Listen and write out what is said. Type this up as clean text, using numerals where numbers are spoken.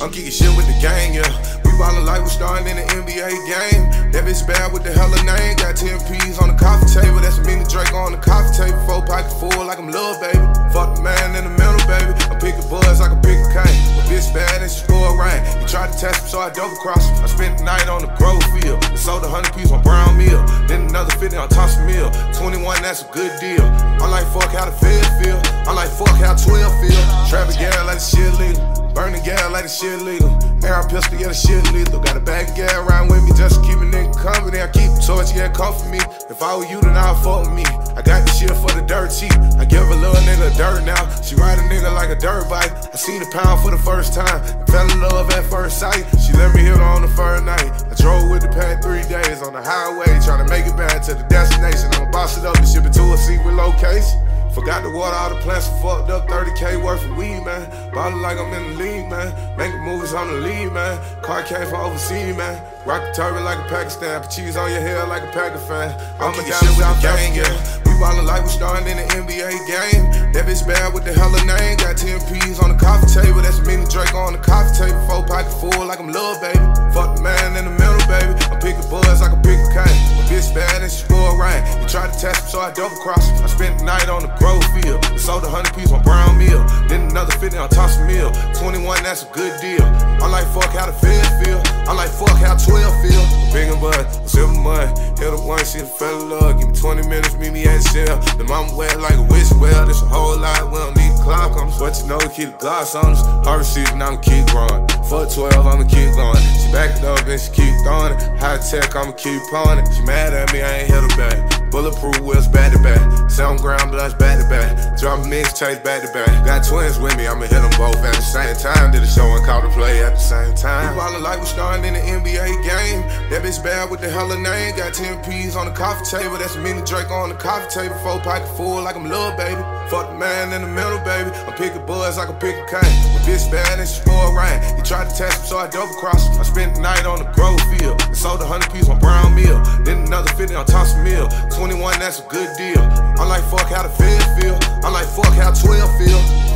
I'm kicking shit with the gang, yeah. We ballin' like we starting in the NBA game. That bitch bad with the hella name. Got 10 P's on the coffee table. That's a mini Drake on the coffee table. 4 pocket full like I'm love, baby. Fuck the man in the middle, baby. I'm picking buzz like I'm picking cane. The bitch bad and she score rain. He tried to test me, so I double crossed him. I spent the night on the Grove field. I sold 100 P's on Brown Mill. Then another 50 on Thompson Mill. 21, that's a good deal. I like fuck how the Fed feel. I like fuck how 12 feel. Trapping gas like the shit legal. Burning gas like the shit legal. Air pistol, yeah, the shit lethal. Got a bag of gas around with me just to keep a nigga company. I keep the torch, yeah, come for me. If I were you, then I'd fuck with me. I got the shit for the dirt cheap. I give a little nigga dirt now. She ride a nigga like a dirt bike. I seen a pound for the first time. Fell in love at first sight. She let me hit her on the first night. I drove with the past 3 days on the highway, trying to make it back to the destination. I'ma boss it up and ship it to a secret location. Forgot to water all the plants and fucked up 30K worth of weed, man. Ballin' like I'm in the league, man. Making movies on the lead, man. Car came from overseas, man. Rock the turban like a Pakistan. Put cheese on your head like a Packer fan. I'm a shit with the gang, yeah. We ballin' like we starting in the NBA game. That bitch bad with the hella name. Got 10 P's on the coffee table. That's a mini Drake on the coffee table. 4 pocket full like I'm love, baby. Fuck the man in the middle, baby. I'm picking buzz like I'm picking cane. My bitch bad and she score rain. He tried to test me, so I double crossed him. I spent the night on the Grove field. I sold 100 P's on Brown Mill. Then another 50 on Thompson Mill. 21, that's a good deal. I like fuck how the Fed feel. I like fuck how 12 feel. Big and bud, silver mud. Hit up one, she fell in love. Give me 20 minutes, meet me at the shell. The mama wet like a wish well. This a whole lot, we don't need a clock on us. But you know we keep the gloss on us. Harvest season, I'ma keep growing. Fuck 12, I'ma keep going. She backed up and she keep throwing it. High tech, I'ma keep on it. She mad at me, I ain't hit her back. Bulletproof wheels back to back. 7 gram blush back to back. Drop mix chase back to back. Got twins with me, I'ma hit them both at the same time. Did a show and call the play at the same time. We ballin' like we starting in the NBA game. That bitch bad with the hella name. Got 10 P's on the coffee table. That's a mini Drake on the coffee table. 4 pocket full like I'm love, baby. Fuck the man in the middle, baby. I'm picking buzz like I'm picking cane. The bitch bad and she score rain. He tried to test me, so I double crossed him. I spent the night on the Grove field. I sold 100 P's on Brown Mill. Then another 50 on Thompson Mill. 21, that's a good deal. I like fuck how the Fed feel. I like fuck how 12 feel.